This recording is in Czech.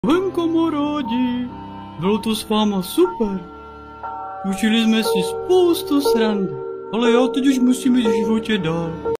Ven kamarádi, bylo to s váma super. Užili jsme si spoustu srandy, ale já teď už musím jít v životě dál.